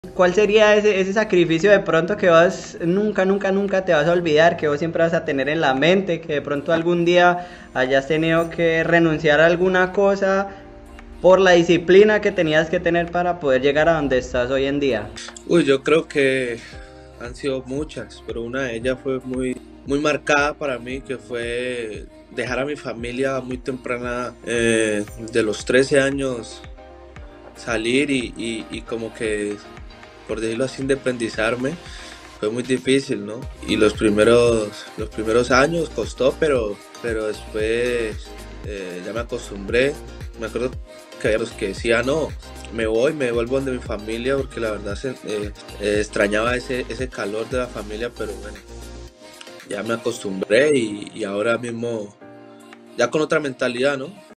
¿Cuál sería ese sacrificio de pronto que vos nunca te vas a olvidar, que vos siempre vas a tener en la mente, que de pronto algún día hayas tenido que renunciar a alguna cosa por la disciplina que tenías que tener para poder llegar a donde estás hoy en día? Uy, yo creo que han sido muchas, pero una de ellas fue muy marcada para mí, que fue dejar a mi familia muy temprana, de los 13 años, salir y como que, por decirlo así, independizarme. Fue muy difícil, ¿no? Y los primeros años costó, pero después ya me acostumbré. Me acuerdo que había los que decían, no, me vuelvo donde mi familia, porque la verdad extrañaba ese calor de la familia, pero bueno, ya me acostumbré y ahora mismo, ya con otra mentalidad, ¿no?